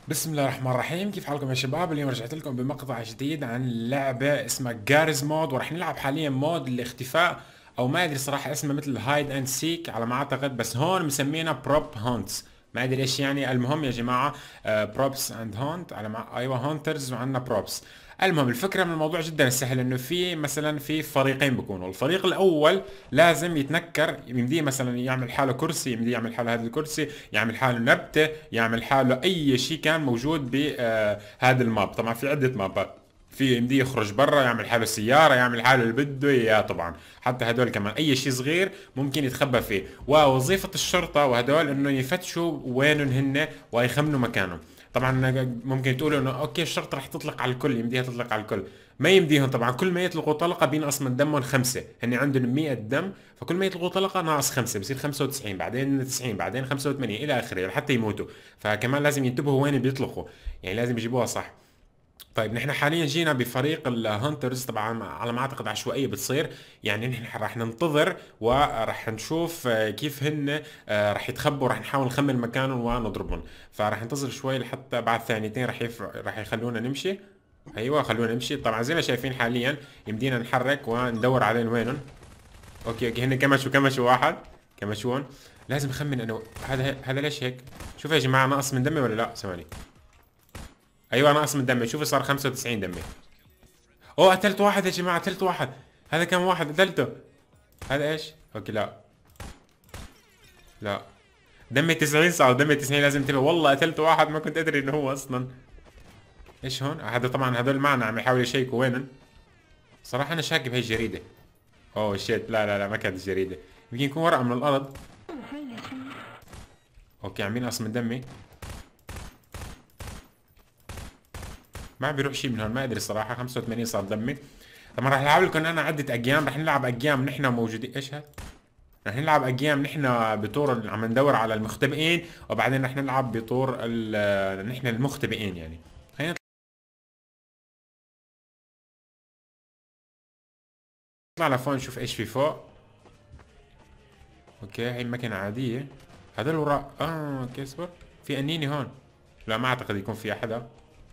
بسم الله الرحمن الرحيم. كيف حالكم يا شباب؟ اليوم رجعت لكم بمقطع جديد عن لعبة اسمها جارز مود، ورح نلعب حاليا مود الاختفاء، او ما ادري صراحة اسمه مثل هايد اند سيك على ما اعتقد، بس هون مسمينا بروب هونتس، ما ادري ايش يعني. المهم يا جماعة، بروبس اند هونت على ما ايوه هونترز وعندنا بروبس. المهم الفكرة من الموضوع جدا سهل، انه في مثلا في فريقين بيكونوا. الفريق الاول لازم يتنكر، يمديه مثلا يعمل حاله كرسي، يمديه يعمل حاله هذا الكرسي، يعمل حاله نبتة، يعمل حاله اي شيء كان موجود بهذا الماب. طبعا في عدة مابات، في يمديه يخرج برا، يعمل حاله سيارة، يعمل حاله اللي بده اياه. طبعا حتى هدول كمان اي شيء صغير ممكن يتخبى فيه. ووظيفة الشرطة وهدول انه يفتشوا وينهم هن ويخمنوا مكانهم. طبعا ممكن تقولوا انه اوكي الشرطة رح تطلق على الكل، يمديها تطلق على الكل. ما يمديهم طبعا، كل ما يطلقوا طلقة بينقص من دمهم خمسة. هن عندهم 100 دم، فكل ما يطلقوا طلقة ناقص خمسة، بصير 95، بعدين 90، بعدين 85 الى اخره لحتى يموتوا. فكمان لازم ينتبهوا وين بيطلقوا، يعني لازم يجيبوها صح. طيب نحن حاليا جينا بفريق الهانترز، طبعا على ما اعتقد عشوائيه بتصير. يعني نحن راح ننتظر وراح نشوف كيف هن راح يتخبوا، راح نحاول نخمن مكانهم ونضربهم. فراح ننتظر شوي لحتى بعد ثانيتين راح يخلونا نمشي. ايوه خلونا نمشي. طبعا زي ما شايفين حاليا يمدينا نحرك وندور عليهم وينهم. اوكي اوكي، هن كمشوا واحد، كمشون. لازم اخمن انا هذا ليش هيك. شوف يا جماعه، ناقص من دمي ولا لا؟ ثواني. ايوه ناقص من دمي، شوفي صار 95 دمي. اوه قتلت واحد يا جماعه، قتلت واحد. هذا كم واحد قتلته؟ هذا ايش؟ اوكي لا لا، دمي 90 صار، دمي 90. لازم انتبه، والله قتلت واحد ما كنت ادري انه هو اصلا. ايش هون؟ هذا طبعا هذول معنا عم يحاولوا يشيكوا وينن. صراحه انا شاك بهي الجريده. اوه شيت، لا لا لا، ما كانت الجريده، يمكن يكون ورقه من الارض. اوكي عم ينقص من دمي، ما عم بيروح شيء من هون، ما ادري صراحه. 85 صار دمي. طبعا راح العب لكم انا عده اجيام، راح نلعب اجيام نحن موجودين. ايش هذا؟ رح نلعب اجيام نحن بطور عم ندور على المختبئين، وبعدين رح نلعب بطور نحن المختبئين يعني. خلينا نطلع لفوق نشوف ايش في فوق. اوكي هي مكنة عادية. هذول وراء اوكي اصبر، في انيني هون. لا ما اعتقد يكون في احدا،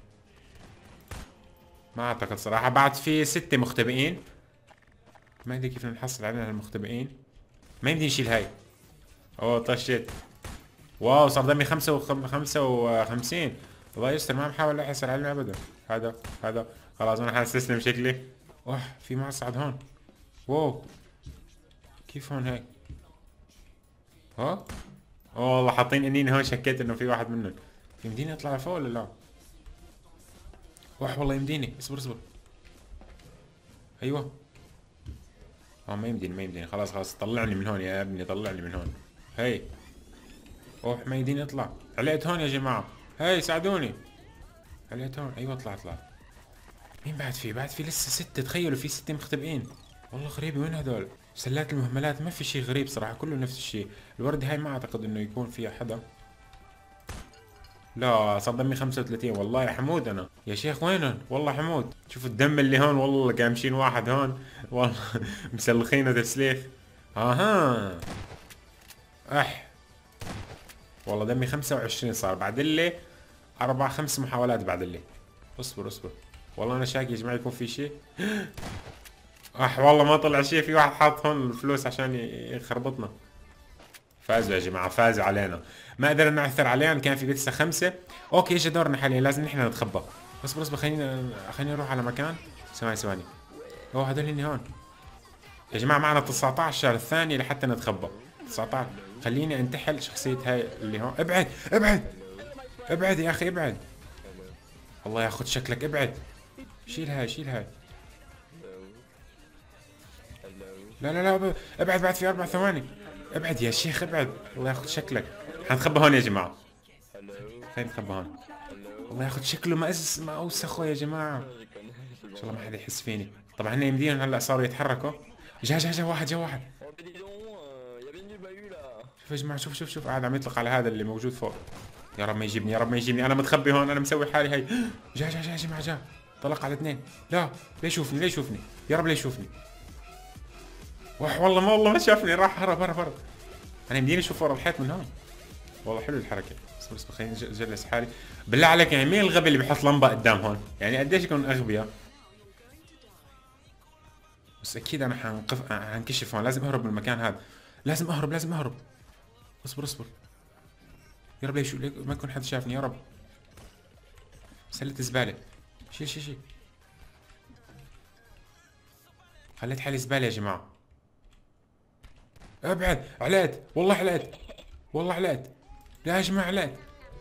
ما اعتقد صراحة. بعد في 6 مختبئين، ما ادري كيف نحصل علينا المختبئين. ما يمدي نشيل هاي. اوه طشت. واو صار دمي 55. الله يستر، ما بحاول احصل عليه ابدا. هذا خلاص انا حاستسلم شكلي. اوه في مصعد هون. واو كيف هون هيك؟ ها اوه والله حاطين انين هون، شكيت انه في واحد منهم. يمديني اطلع لفوق ولا لا؟ والله يمديني، اصبر اصبر. ايوه. ما يمديني، ما يمديني. خلاص خلاص طلعني من هون يا ابني، طلعني من هون. هي. اوه ما يمديني اطلع. علقت هون يا جماعة، هي ساعدوني. علقت هون، ايوه اطلع اطلع. مين بعد في؟ بعد في لسه 6. تخيلوا في 6 مختبئين. والله غريبة، وين هذول؟ سلات المهملات ما في شيء غريب صراحة، كله نفس الشيء. الوردة هاي ما اعتقد انه يكون فيها حدا. لا صار دمي 35. والله يا حمود انا يا شيخ وينهم؟ والله حمود شوفوا الدم اللي هون، والله قامشين واحد هون والله مسلخينه تسليخ. اها اح. والله دمي 25 صار بعد اللي 4 5 محاولات بعد اللي. اصبر اصبر، والله انا شاك يا جماعة يكون في شيء. والله ما طلع شيء، في واحد حاط هون الفلوس عشان يخربطنا. فازوا يا جماعة، فازوا علينا. ما قدرنا نعثر عليهم، كان في لسه 5. اوكي اجى دورنا حاليا، لازم نحن نتخبى. اصبر اصبر، خليني اروح على مكان. ثواني ثواني. اوه هذول هني هون. يا جماعة معنا 19 ثانية لحتى نتخبى. 19. خليني انتحل شخصية هاي اللي هون. ابعد ابعد ابعد يا اخي ابعد. الله ياخذ شكلك، ابعد. شيل هاي شيل هاي. لا لا لا ابعد، بعد في 4 ثواني. ابعد يا شيخ ابعد، الله ياخذ شكلك. حنتخبى هون يا جماعة، خلينا نتخبى هون. الله ياخذ شكله ما اوسخه يا جماعة. ان شاء الله ما حدا يحس فيني. طبعا هن يمديهم هلا صاروا يتحركوا. جا واحد، جا واحد. شوف يا جماعة، شوف شوف شوف، قاعد عم يطلق على هذا اللي موجود فوق. يا رب ما يجيبني، يا رب ما يجيبني، انا متخبي هون، انا مسوي حالي هي. جا يا جماعة جا. طلق على 2. لا ليش يشوفني، ليش يشوفني؟ يا رب ليش يشوفني. والله ما شافني، راح هرب. انا يمديني اشوف ورا الحيط من هون. والله حلو الحركة. اصبر خليني اجلس حالي. بالله عليك يعني مين الغبي اللي بيحط لمبه قدام هون؟ يعني قديش يكون اغبياء. بس اكيد انا حنكشف هون، لازم اهرب من المكان هذا. لازم اهرب لازم اهرب. اصبر اصبر. يا رب ليش ما يكون حد شافني يا رب. سلة زبالة. شيل شيل شيل. خليت حالي زبالة يا جماعة. ابعد، عليت والله عليت. والله عليت. لا يا جماعة عليت.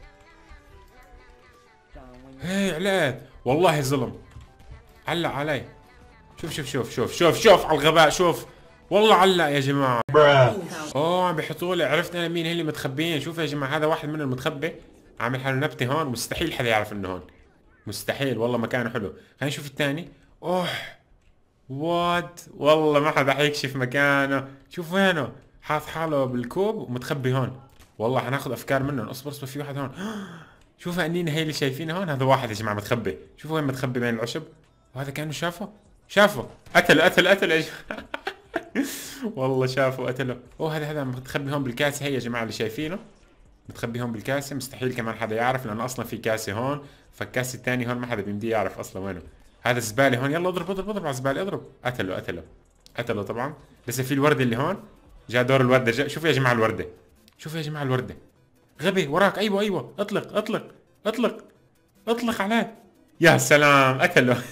هي عليت والله ظلم. علق علي. شوف شوف شوف شوف شوف شوف على الغباء شوف. والله علق يا جماعة. اوه عم بيحطوا لي، عرفت انا مين اللي متخبيين. شوف يا جماعة هذا واحد منهم متخبي، عامل حاله نبتة هون، مستحيل حدا يعرف انه هون. مستحيل والله مكانه حلو. خلينا نشوف الثاني. اوه وات والله ما حدا حيكشف مكانه. شوف وينه، حاط حاله بالكوب ومتخبي هون. والله حناخذ افكار منهم. اصبر اصبر في واحد هون. شوف انينا هي اللي شايفينه هون. هذا واحد يا جماعه متخبي. شوفوا وين متخبي بين العشب. وهذا كانه شافه قتله يا جماعه. والله شافه قتله. اوه هذا متخبي هون بالكاسه. هي يا جماعه اللي شايفينه متخبي هون بالكاسه. مستحيل كمان حدا يعرف لانه اصلا في كاسه هون، فالكاسه الثانيه هون ما حدا بيمديه يعرف اصلا وينه. هذا الزباله هون. يلا اضرب اضرب اضرب على الزباله اضرب. قتله طبعا. لسه في الورده اللي هون. جاء دور الورده. شوفوا يا جماعه الورده. شوفوا يا جماعه الورده. غبي وراك. ايوه ايوه اطلق اطلق اطلق اطلق عليه. يا سلام قتله.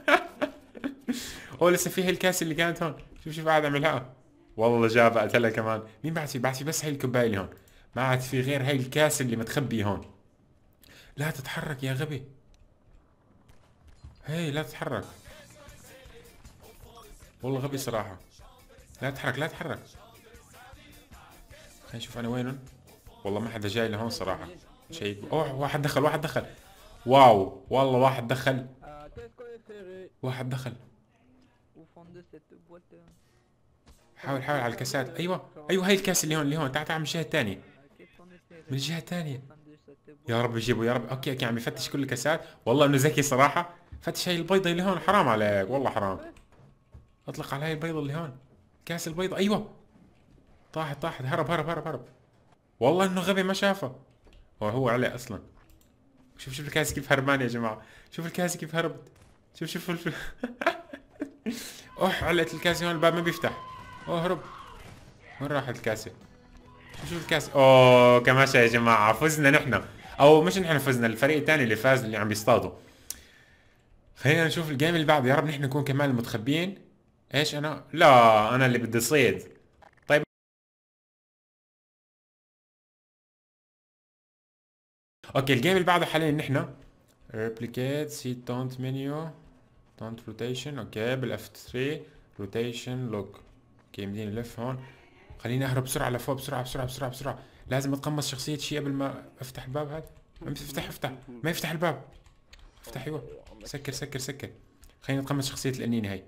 هو لسه في هي الكاسه اللي كانت هون. شوف شوف قاعد عملها. والله جاب قتلها كمان. مين بعد في؟ بعد في بس هي الكوبايه اللي هون. ما عاد في غير هي الكاسه اللي متخبيه هون. لا تتحرك يا غبي. هي لا تتحرك. والله غبي صراحة. لا تتحرك لا تتحرك. خلينا نشوف انا وينهم. والله ما حدا جاي لهون صراحة. شيء. اوه واحد دخل واحد دخل. واو والله واحد دخل. واحد دخل. حاول حاول على الكاسات. ايوه ايوه هي الكاس اللي هون اللي هون. تعال تعال من الجهة الثانية. من الجهة الثانية. يا رب يجيبوا يا رب. اوكي اوكي عم يفتش كل الكاسات. والله انه ذكي صراحة. فتش هاي البيضة اللي هون. حرام عليك والله حرام. اطلق على هاي البيضة اللي هون. كاس البيضة. ايوه طاحت طاحت. هرب هرب هرب هرب. والله انه غبي ما شافه. هو عليه اصلا. شوف شوف الكاس كيف هربان يا جماعة. شوف الكاس كيف هربت. شوف شوف اوه علقت الكاسة هون. الباب ما بيفتح. اوه هرب. وين راحت الكاسة؟ شوف شوف الكاسة. اوه كماشة يا جماعة. فزنا نحن، او مش نحن فزنا، الفريق الثاني اللي فاز اللي عم بيصطادوا. خلينا نشوف الجيم اللي بعده. يا رب نحن نكون كمان المتخبيين. ايش انا؟ لا انا اللي بدي صيد. طيب اوكي الجيم اللي بعده حاليا نحن ريبليكيت سي تونت منيو تونت روتيشن. اوكي بالاف 3 روتيشن لوك. اوكي مديني نلف هون. خليني اهرب بسرعه لفوق. بسرعه بسرعه بسرعه بسرعه. لازم اتقمص شخصيه شيء قبل ما افتح الباب هذا. افتح ما يفتح الباب. افتح ايوه. سكر سكر سكر. خليني اتقمص شخصيه الانين هاي.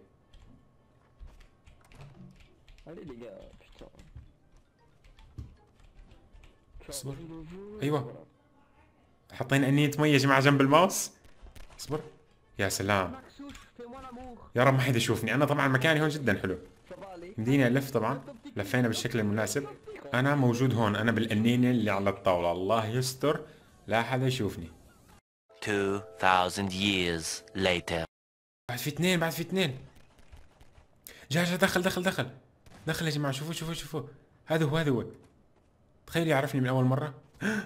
اصبر. ايوه حاطين انية مي يا جماعة جنب الماوس. اصبر. يا سلام. يا رب ما حدا يشوفني. انا طبعا مكاني هون جدا حلو. مديني الف طبعا. لفينا بالشكل المناسب. انا موجود هون. انا بالانينة اللي على الطاولة. الله يستر لا حدا يشوفني. 2000 years later. بعد في اثنين. بعد في اثنين. جا دخل دخل دخل. دخل يا جماعة. شوفوا شوفوا شوفوا. هذا هو هذا هو. تخيل يعرفني من اول مرة.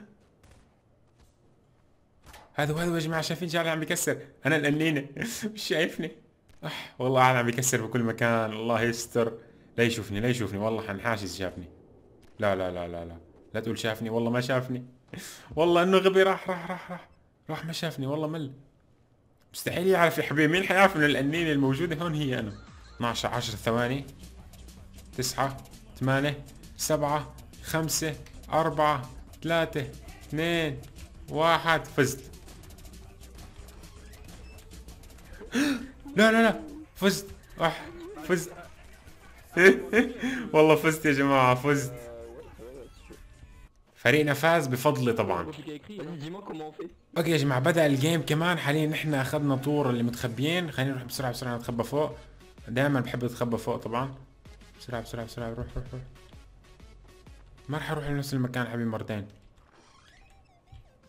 هذا هو يا جماعة. شايفين جعلي عم بيكسر. انا القنينة. مش شايفني. والله عم بيكسر بكل مكان. الله يستر. لا يشوفني لا يشوفني. والله حنحاشز شافني. لا لا لا لا لا. لا تقول شافني. والله ما شافني. والله انه غبي. راح ما شافني. والله مل. مستحيل يعرف يا حبيبي. مين حيعرف انه القنينة الموجودة هون هي انا. 12 10 ثواني. 9 8 7 5 4 3 2 1. فزت. لا لا لا فزت. فزت. والله فزت يا جماعة. فزت. فريقنا فاز بفضلي طبعا. اوكي يا جماعة بدأ الجيم كمان. حاليا نحن اخذنا طور اللي متخبيين. خلينا نروح بسرعة بسرعة نتخبى فوق. دائما بحب اتخبى فوق طبعا. بسرعة بسرعة بسرعة. روح. ما راح اروح لنفس المكان حبيبي مرتين.